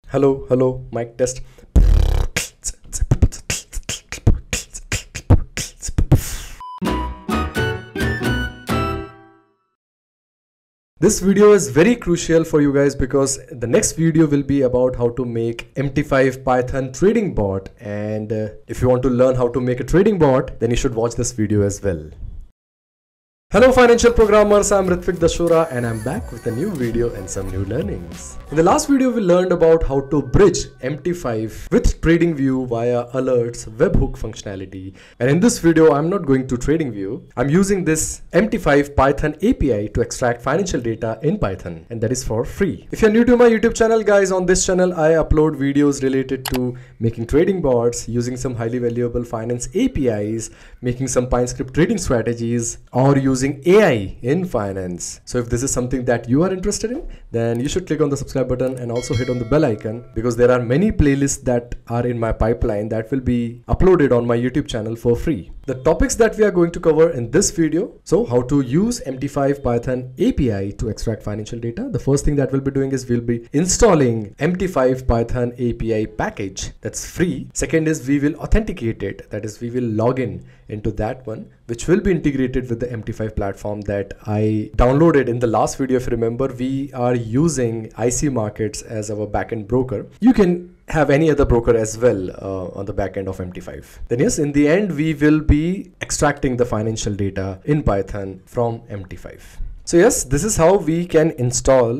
Hello, mic test. This video is very crucial for you guys because the next video will be about how to make MT5 Python trading bot, and if you want to learn how to make a trading bot, then you should watch this video as well. Hello financial programmers, I'm 𝐲𝐬𝐽 Dashora and I'm back with a new video and some new learnings. In the last video we learned about how to bridge MT5 with TradingView via alerts webhook functionality, and in this video I'm not going to TradingView. I'm using this MT5 Python API to extract financial data in Python, and that is for free. If you're new to my YouTube channel, guys, on this channel I upload videos related to making trading bots, using some highly valuable finance APIs, making some PyScript trading strategies, or using AI in finance. So if this is something that you are interested in, then you should click on the subscribe button and also hit on the bell icon, because there are many playlists that are in my pipeline that will be uploaded on my YouTube channel for free. The topics that we are going to cover in this video: so how to use MT5 Python API to extract financial data. The first thing that we'll be doing is we'll be installing MT5 Python API package that's free. Second is we will authenticate it, that is we will log in into that one, which will be integrated with the MT5 platform that I downloaded in the last video. If you remember, we are using IC Markets as our backend broker. You can have any other broker as well on the backend of MT5. Then yes, in the end we will be extracting the financial data in Python from MT5. So yes, this is how we can install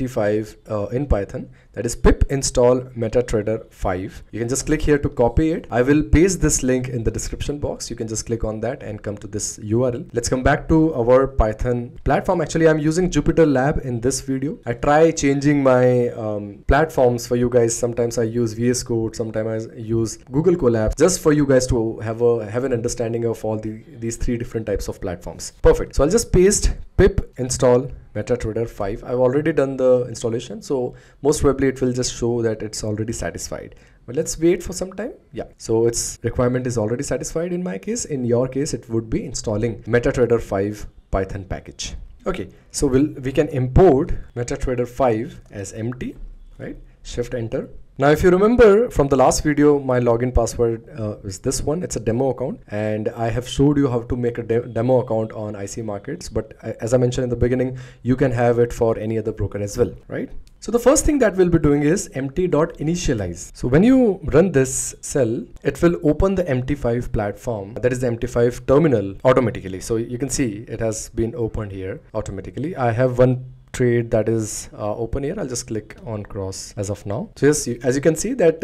MT5 in Python. That is pip install MetaTrader 5. You can just click here to copy it. I will paste this link in the description box. You can just click on that and come to this URL. Let's come back to our Python platform. Actually, I'm using Jupyter Lab in this video. I try changing my platforms for you guys. Sometimes I use VS Code, sometimes I use Google Colab, just for you guys to have an understanding of all these three different types of platforms. Perfect. So I'll just paste pip install MetaTrader 5. I've already done the installation, so most probably it will just show that it's already satisfied. But let's wait for some time. Yeah, so its requirement is already satisfied in my case. In your case, it would be installing MetaTrader 5 Python package. Okay, so we can import MetaTrader 5 as empty, right? Shift enter. Now, if you remember from the last video, my login password is this one. It's a demo account, and I have showed you how to make a demo account on IC Markets. But as I mentioned in the beginning, you can have it for any other broker as well, right? So the first thing that we'll be doing is mt.initialize. So when you run this cell, it will open the MT5 platform, that is the MT5 terminal, automatically. So you can see it has been opened here automatically. I have one trade that is open here. I'll just click on cross as of now. So yes, as you can see that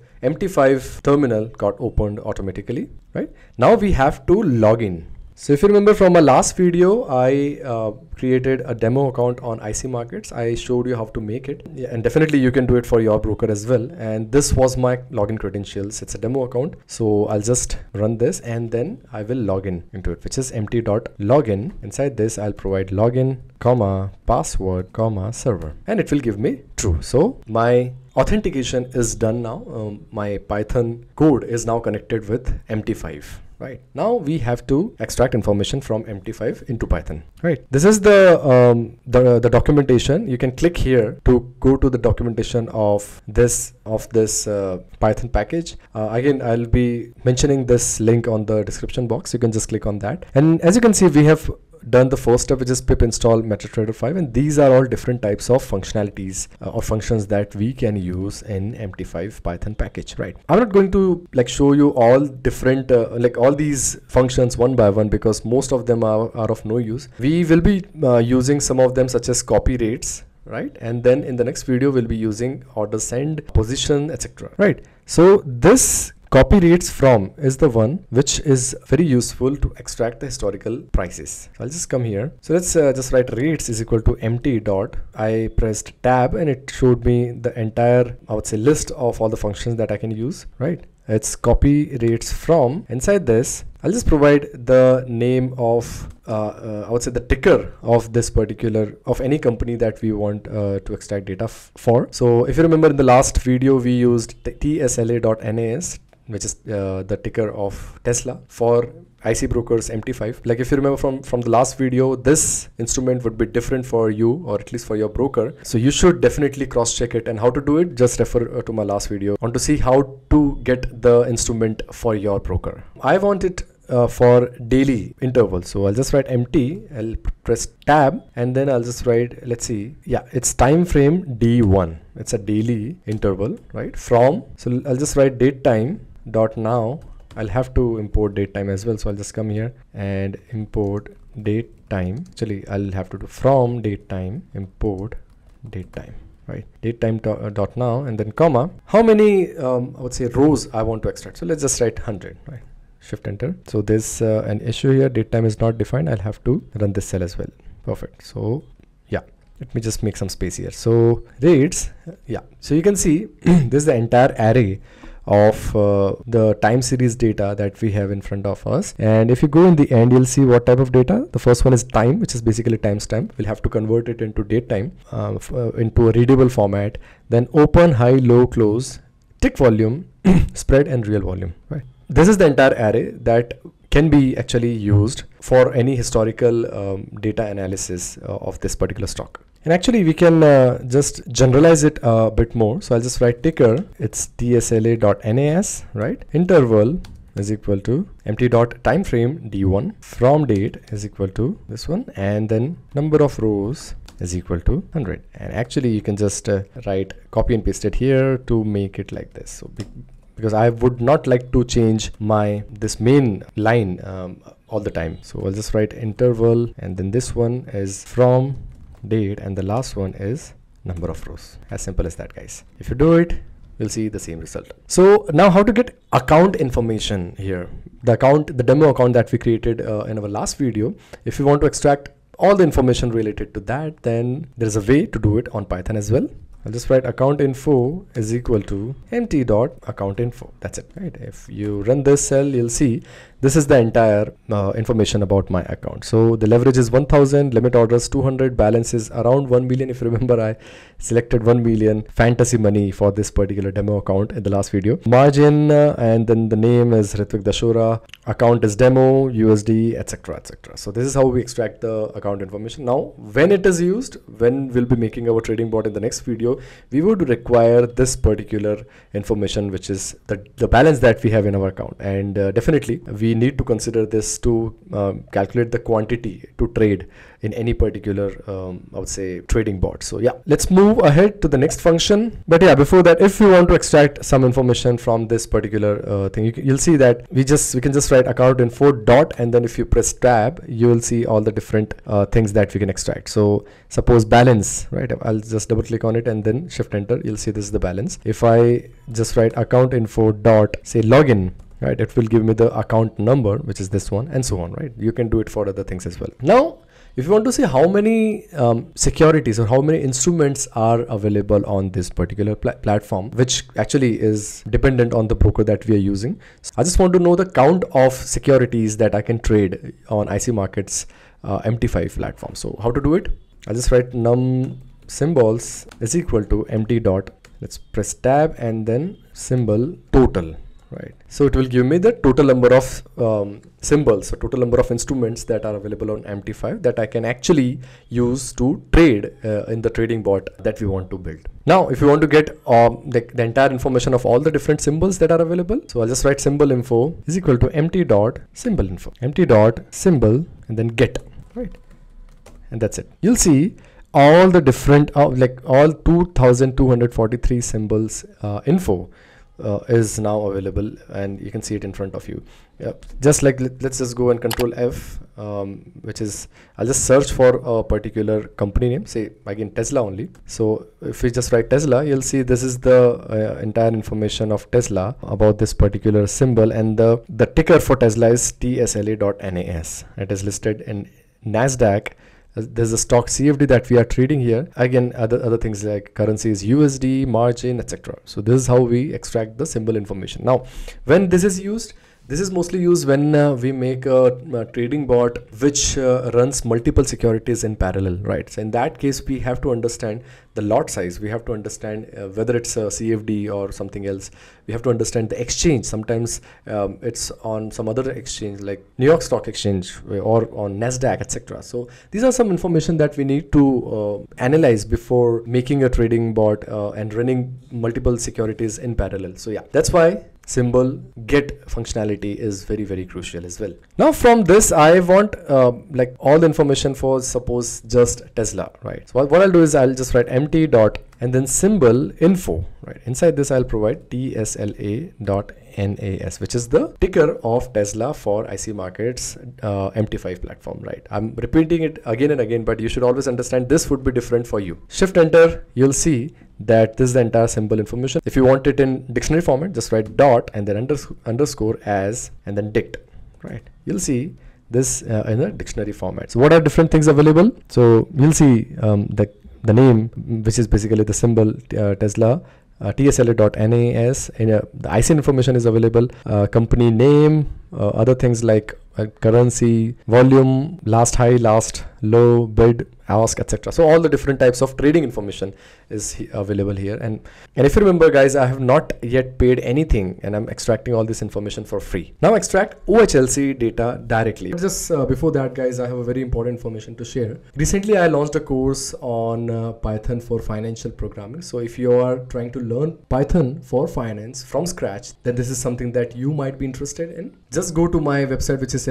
MT5 terminal got opened automatically, right? Now we have to log in. So if you remember from my last video, I created a demo account on IC Markets. I showed you how to make it, and definitely you can do it for your broker as well. And this was my login credentials. It's a demo account. So I'll just run this and then I will log in into it, which is mt.login. Inside this, I'll provide login, comma, password, comma, server, and it will give me true. So my authentication is done now. My Python code is now connected with MT5. Right, now we have to extract information from MT5 into Python. Right, this is the documentation. You can click here to go to the documentation of this Python package. Again, I'll be mentioning this link on the description box. You can just click on that, and as you can see, we have done the first step, which is pip install MetaTrader 5, and these are all different types of functionalities or functions that we can use in MT5 Python package. Right, I'm not going to show you all different all these functions one by one, because most of them are of no use. We will be using some of them, such as copy rates, right? And then in the next video we'll be using order send, position, etc. Right, so this copy rates from is the one which is very useful to extract the historical prices. So I'll just come here. So let's just write rates is equal to empty dot. I pressed tab and it showed me the entire, I would say, list of all the functions that I can use, right? It's copy rates from. Inside this, I'll just provide the name of I would say the ticker of this particular, of any company that we want to extract data for. So if you remember in the last video, we used tsla.nas which is the ticker of Tesla for IC brokers MT5. Like if you remember from the last video, this instrument would be different for you, or at least for your broker. So you should definitely cross check it. And how to do it, just refer to my last video on to see how to get the instrument for your broker. I want it for daily interval. So I'll just write MT, I'll press tab, and then I'll just write, let's see, yeah, it's time frame D1. It's a daily interval, right? From, so I'll just write date time dot now. I'll have to import date time as well. So I'll just come here and import date time. Actually, I'll have to do from date time, import date time, right? Date time dot now, and then comma. How many, I would say, rows I want to extract. So let's just write 100, right? Shift enter. So there's an issue here. Date time is not defined. I'll have to run this cell as well. Perfect. So yeah, let me just make some space here. So rates, yeah. So you can see this is the entire array of the time series data that we have in front of us. And if you go in the end, you'll see what type of data. The first one is time, which is basically timestamp. We'll have to convert it into date time into a readable format. Then open, high, low, close, tick volume, spread, and real volume, right? This is the entire array that can be actually used for any historical data analysis of this particular stock. And actually we can just generalize it a bit more. So I'll just write ticker, it's tsla.nas, right? Interval is equal to mt.timeframe d1, from date is equal to this one, and then number of rows is equal to 100. And actually you can just write, copy and paste it here to make it like this. So because I would not like to change this main line all the time. So I'll just write interval, and then this one is from date, and the last one is number of rows. As simple as that, guys. If you do it, you'll see the same result. So now how to get account information here. The demo account that we created in our last video. If you want to extract all the information related to that, then there's a way to do it on Python as well. I'll just write account info is equal to mt.account info. That's it, right? If you run this cell, you'll see this is the entire information about my account. So the leverage is 1000, limit orders 200, balance is around 1 million. If you remember, I selected 1 million fantasy money for this particular demo account in the last video. Margin, and then the name is 𝐤𝐵𝑇vik Dashura, account is demo, USD, etc, etc. So this is how we extract the account information. Now, when it is used, when we'll be making our trading bot in the next video, we would require this particular information, which is the balance that we have in our account. And definitely we need to consider this to calculate the quantity to trade in any particular I would say trading bot. So yeah, let's move ahead to the next function. But yeah, before that, if you want to extract some information from this particular thing, you'll see that we can just write account info dot, and then if you press tab, you will see all the different things that we can extract. So suppose balance, right? I'll just double click on it and then shift enter. You'll see this is the balance. If I just write account info dot, say login, right, it will give me the account number, which is this one, and so on, right? You can do it for other things as well. Now, if you want to see how many securities or how many instruments are available on this particular platform, which actually is dependent on the broker that we are using, so I just want to know the count of securities that I can trade on IC Markets MT5 platform. So how to do it? I'll just write num symbols is equal to mt dot, let's press tab, and then symbol total, right? So it will give me the total number of symbols, so total number of instruments that are available on MT5 that I can actually use to trade in the trading bot that we want to build. Now, if you want to get the entire information of all the different symbols that are available, so I'll just write symbol info is equal to mt dot symbol info, mt dot symbol, and then get, right? And that's it. You'll see all the different like all 2243 symbols info is now available, and you can see it in front of you. Just like let's just go and control F, which is, I'll just search for a particular company name, say again Tesla only. So if we just write Tesla, you'll see this is the entire information of Tesla about this particular symbol, and the ticker for Tesla is tsla.nas. It is listed in NASDAQ. There's a stock CFD that we are trading here. Again, other things like currency is USD, margin, etc. So this is how we extract the symbol information. Now, when this is used, This is mostly used when we make a trading bot which runs multiple securities in parallel, right? So in that case, we have to understand the lot size. We have to understand whether it's a CFD or something else. We have to understand the exchange. Sometimes it's on some other exchange like New York Stock Exchange or on NASDAQ, etc. So these are some information that we need to analyze before making a trading bot and running multiple securities in parallel. So yeah, that's why symbol get functionality is very, very crucial as well. Now from this, I want like all the information for suppose just Tesla, right? So what I'll do is I'll just write MT dot and then symbol info, right? Inside this, I'll provide TSLA.NAS, which is the ticker of Tesla for IC Markets MT5 platform, right? I'm repeating it again and again, but you should always understand this would be different for you. Shift enter, you'll see that this is the entire symbol information. If you want it in dictionary format, just write dot and then underscore as and then dict, right? You'll see this in a dictionary format. So what are different things available? So you'll see the name, which is basically the symbol Tesla, TSLA.NAS, and the IC information is available, company name, other things like currency, volume, last high, last low, bid, ask, etc. So all the different types of trading information is available here. And if you remember, guys, I have not yet paid anything and I'm extracting all this information for free. Now extract OHLC data directly. Just before that, guys, I have a very important information to share. Recently, I launched a course on Python for financial programming. So if you are trying to learn Python for finance from scratch, then this is something that you might be interested in. Just go to my website, which is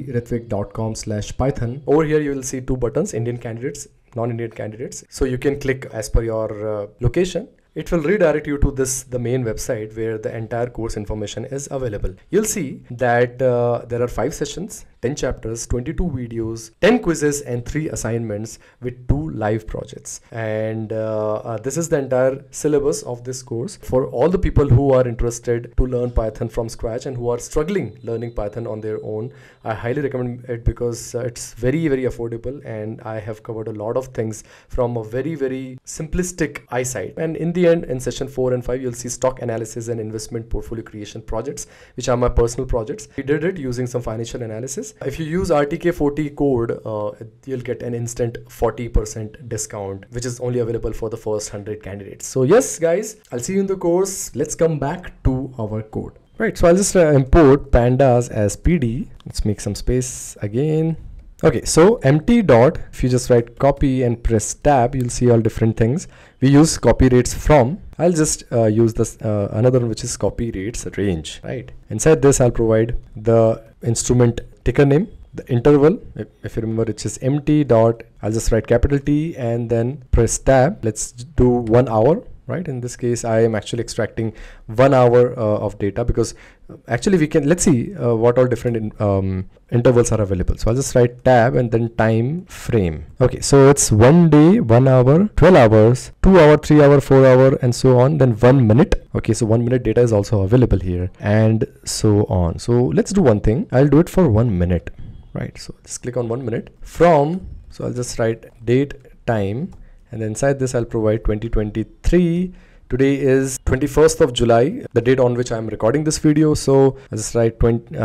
fpritvik.com/Python. Over here, you will see two buttons, Indian candidates, non-Indian candidates. So you can click as per your location. It will redirect you to the main website where the entire course information is available. You'll see that there are 5 sessions, 10 chapters, 22 videos, 10 quizzes and 3 assignments with 2 live projects. And this is the entire syllabus of this course for all the people who are interested to learn Python from scratch and who are struggling learning Python on their own. I highly recommend it because it's very, very affordable, and I have covered a lot of things from a very, very simplistic eyesight. And in the end, in session 4 and 5, you'll see stock analysis and investment portfolio creation projects, which are my personal projects. We did it using some financial analysis. If you use RTK40 code, you'll get an instant 40% discount, which is only available for the first 100 candidates. So yes, guys, I'll see you in the course. Let's come back to our code. Right, so I'll just import pandas as PD. Let's make some space again. Okay, so empty dot, if you just write copy and press tab, you'll see all different things. We use copy rates from. I'll just use this another one, which is copy rates range, right? Inside this, I'll provide the instrument ticker name, the interval, if you remember, which is empty dot. I'll just write capital T and then press tab. Let's do 1 hour. Right, in this case, I am actually extracting 1 hour of data because actually we can, let's see what all different intervals are available. So I'll just write tab and then time frame. Okay, so it's 1 day, 1 hour, 12 hours, 2 hour, 3 hour, 4 hour, and so on. Then 1 minute. Okay, so 1 minute data is also available here, and so on. So let's do one thing. I'll do it for 1 minute. Right, so just click on 1 minute from. So I'll just write date, time. And inside this, I'll provide 2023. Today is 21st of July, the date on which I'm recording this video. So I'll just write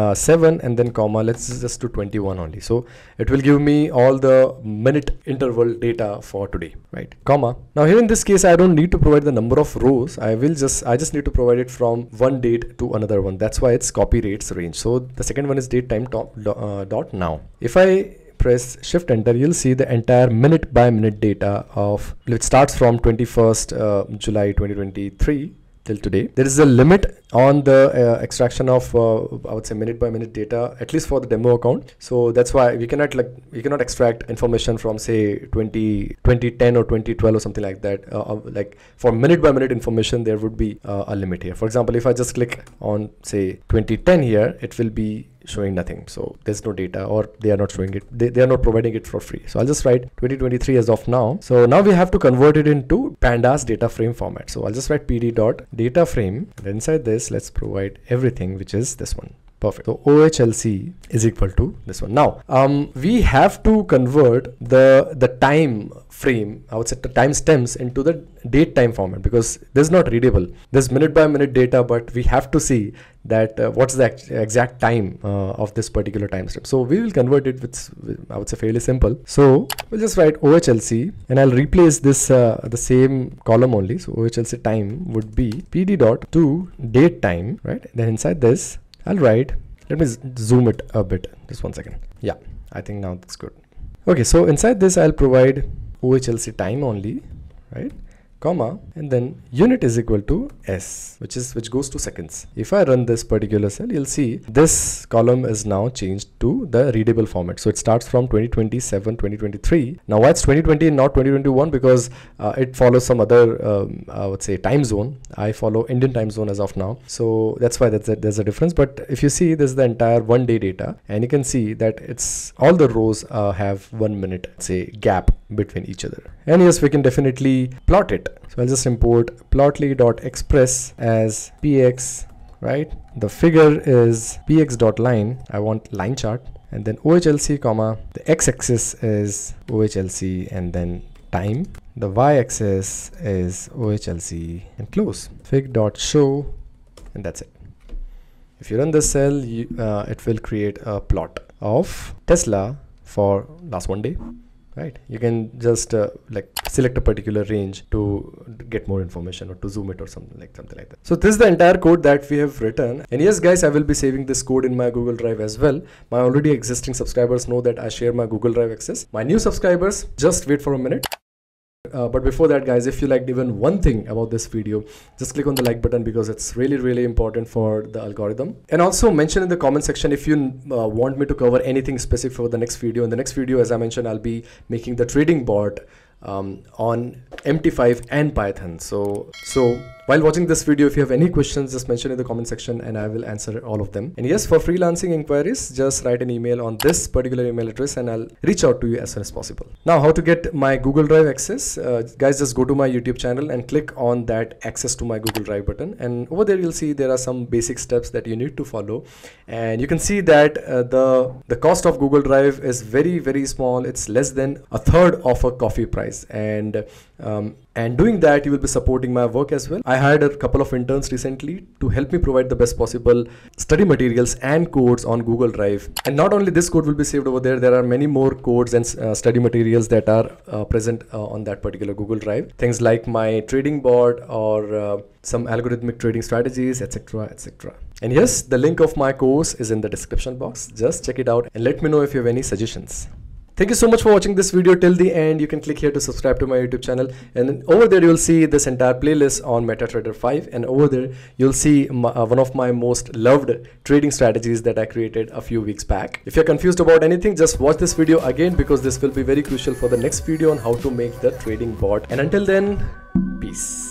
7 and then comma. Let's just do 21 only. So it will give me all the minute interval data for today, right? Comma. Now here in this case, I don't need to provide the number of rows. I just need to provide it from one date to another one. That's why it's copy rates range. So the second one is date time dot now. If I press shift enter, you'll see the entire minute by minute data of, it starts from 21st July 2023 till today. There is a limit on the extraction of I would say minute by minute data, at least for the demo account. So that's why we cannot extract information from say 2010 or 2012 or something like that. Like for minute by minute information, there would be a limit here. For example, if I just click on say 2010 here, it will be showing nothing. So there's no data, or they are not showing it. They are not providing it for free. So I'll just write 2023 as of now. So now we have to convert it into pandas data frame format. So I'll just write pd dot data frame, and inside this, let's provide everything, which is this one. Perfect. So OHLC is equal to this one. Now, we have to convert the time frame, I would say the timestamps, into the date time format, because this is not readable. There's minute by minute data, but we have to see that what's the exact time of this particular timestamp. So we will convert it with, I would say, fairly simple. So we'll just write OHLC, and I'll replace this the same column only. So OHLC time would be PD dot to date time, right? Then inside this, I'll write, let me zoom it a bit, just 1 second. Yeah, I think now that's good. Okay, so inside this, I'll provide OHLC time only, right? Comma, and then unit is equal to S, which goes to seconds. If I run this particular cell, you'll see this column is now changed to the readable format. So it starts from 2027, 2023. Now why it's 2020 and not 2021? Because it follows some other, I would say, time zone. I follow Indian time zone as of now. So that's why there's a difference. But if you see, this is the entire 1 day data, and you can see that it's all the rows have 1 minute, say, gap between each other. And yes, we can definitely plot it. So I'll just import plotly.express as px, right? The figure is px.line. I want line chart, and then OHLC, comma, the x-axis is OHLC, and then time. The y-axis is OHLC, and close. Fig.show, and that's it. If you run this cell, it will create a plot of Tesla for last 1 day. Right, you can just like select a particular range to get more information, or to zoom it, or something like that. So this is the entire code that we have written. And yes guys, I will be saving this code in my Google Drive as well. My already existing subscribers know that I share my Google Drive access. My new subscribers, just wait for a minute. But before that guys, if you liked even one thing about this video, just click on the like button, because it's really important for the algorithm. And also mention in the comment section if you want me to cover anything specific for the next video. In the next video, as I mentioned, I'll be making the trading bot on MT5 and Python. So while watching this video, if you have any questions, just mention in the comment section and I will answer all of them. And yes, for freelancing inquiries, just write an email on this particular email address and I'll reach out to you as soon as possible. Now, how to get my Google Drive access? Guys, just go to my YouTube channel and click on that access to my Google Drive button, and over there you'll see there are some basic steps that you need to follow. And you can see that the cost of Google Drive is very small. It's less than 1/3 of a coffee price, and doing that, you will be supporting my work as well. I hired a couple of interns recently to help me provide the best possible study materials and codes on Google Drive. And not only this code will be saved over there, there are many more codes and study materials that are present on that particular Google Drive. Things like my trading board, or some algorithmic trading strategies, etc. And yes, the link of my course is in the description box. Just check it out and let me know if you have any suggestions. Thank you so much for watching this video till the end. You can click here to subscribe to my YouTube channel, and then over there you'll see this entire playlist on MetaTrader 5, and over there you'll see one of my most loved trading strategies that I created a few weeks back. If you're confused about anything, just watch this video again, because this will be very crucial for the next video on how to make the trading bot. And until then, peace.